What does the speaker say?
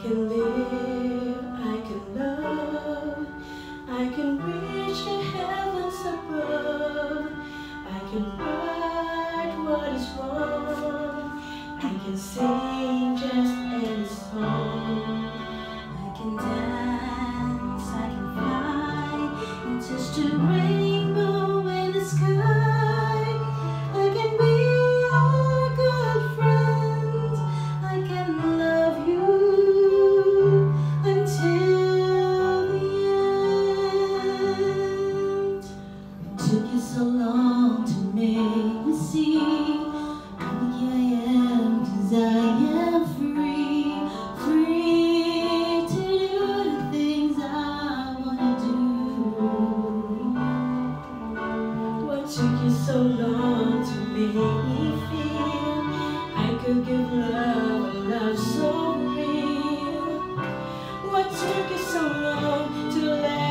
can live, I can love, I can reach the heavens above, I can right what is wrong, I can sing just any song, I can dance, I can fly, and touch the rainbow in the sky, I can be your good friend, I can love you until the end. It took you so long to make me see how lucky I am, 'cause I am free, free to do the things I wanna do. What took you so long to make me feel I could give love, a love so real? What took you so long to let